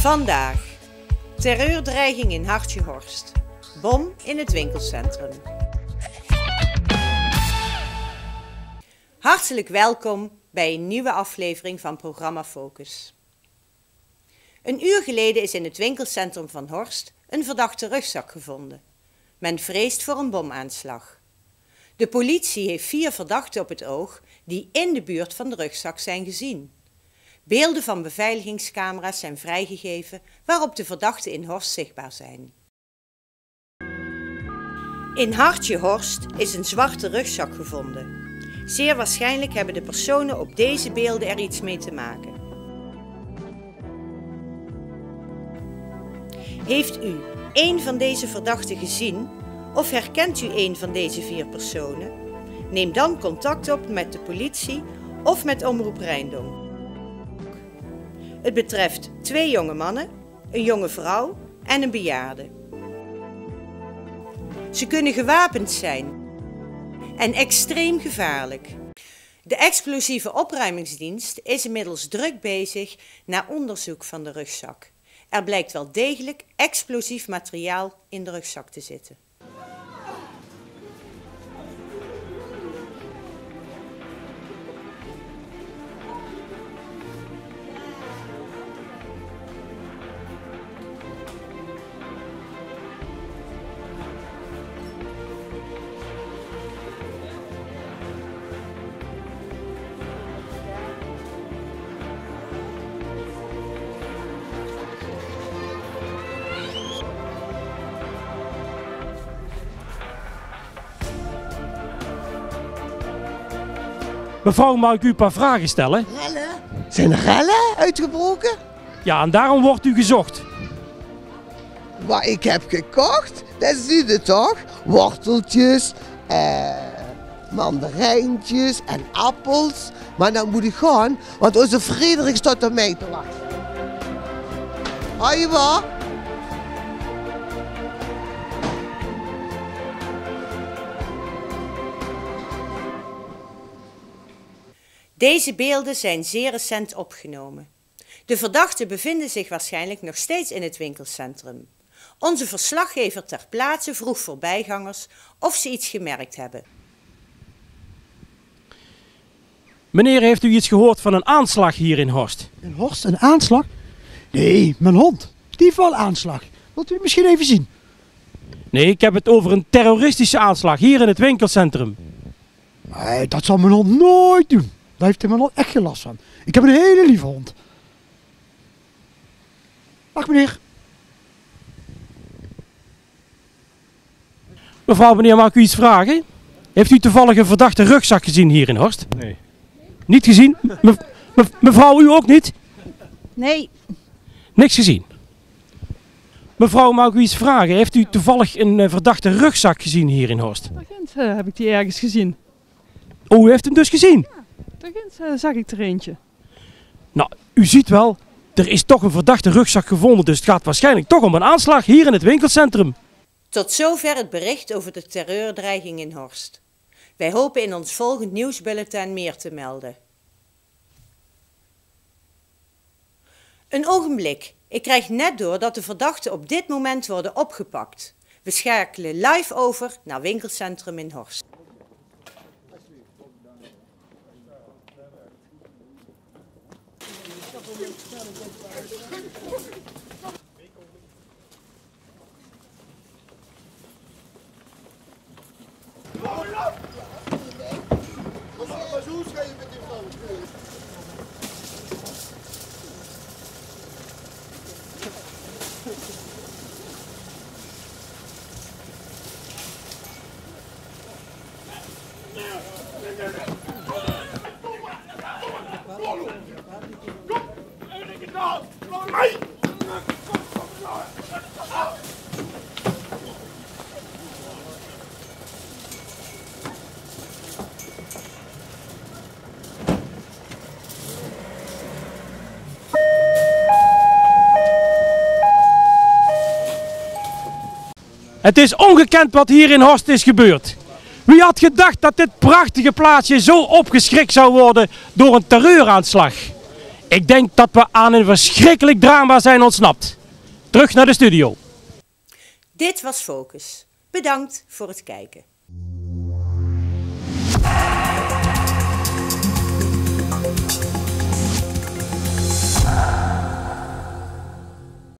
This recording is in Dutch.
Vandaag. Terreurdreiging in Hartjehorst. Bom in het winkelcentrum. Hartelijk welkom bij een nieuwe aflevering van Programma Focus. Een uur geleden is in het winkelcentrum van Horst een verdachte rugzak gevonden. Men vreest voor een bomaanslag. De politie heeft 4 verdachten op het oog die in de buurt van de rugzak zijn gezien. Beelden van beveiligingscamera's zijn vrijgegeven waarop de verdachten in Horst zichtbaar zijn. In Hartjehorst is een zwarte rugzak gevonden. Zeer waarschijnlijk hebben de personen op deze beelden er iets mee te maken. Heeft u één van deze verdachten gezien of herkent u een van deze 4 personen? Neem dan contact op met de politie of met Omroep Rijndonk. Het betreft 2 jonge mannen, een jonge vrouw en een bejaarde. Ze kunnen gewapend zijn en extreem gevaarlijk. De explosieve opruimingsdienst is inmiddels druk bezig naar onderzoek van de rugzak. Er blijkt wel degelijk explosief materiaal in de rugzak te zitten. Mevrouw, mag ik u een paar vragen stellen? Rellen? Zijn er rellen uitgebroken? Ja, en daarom wordt u gezocht. Wat ik heb gekocht, dat zie je toch? Worteltjes, mandarijntjes en appels. Maar dan moet ik gaan, want onze Frederik staat op mij te wachten. Hoi wat? Deze beelden zijn zeer recent opgenomen. De verdachten bevinden zich waarschijnlijk nog steeds in het winkelcentrum. Onze verslaggever ter plaatse vroeg voorbijgangers of ze iets gemerkt hebben. Meneer, heeft u iets gehoord van een aanslag hier in Horst? In Horst, een aanslag? Nee, mijn hond. Die heeft wel aanslag. Wilt u misschien even zien? Nee, ik heb het over een terroristische aanslag hier in het winkelcentrum. Nee, dat zal mijn hond nooit doen. Daar heeft mijn hond echt geen last van. Ik heb een hele lieve hond. Dag meneer. Mevrouw, meneer, mag ik u iets vragen? Heeft u toevallig een verdachte rugzak gezien hier in Horst? Nee. Niet gezien? Mevrouw, u ook niet? Nee. Niks gezien. Mevrouw, mag ik u iets vragen? Heeft u toevallig een verdachte rugzak gezien hier in Horst? Daar heb ik die ergens gezien. Oh, u heeft hem dus gezien? Daar zag ik er eentje. Nou, u ziet wel, er is toch een verdachte rugzak gevonden, dus het gaat waarschijnlijk toch om een aanslag hier in het winkelcentrum. Tot zover het bericht over de terreurdreiging in Horst. Wij hopen in ons volgend nieuwsbulletin meer te melden. Een ogenblik. Ik krijg net door dat de verdachten op dit moment worden opgepakt. We schakelen live over naar winkelcentrum in Horst. Het is ongekend wat hier in Horst is gebeurd. Wie had gedacht dat dit prachtige plaatsje zo opgeschrikt zou worden door een terreuraanslag? Ik denk dat we aan een verschrikkelijk drama zijn ontsnapt. Terug naar de studio. Dit was Focus. Bedankt voor het kijken.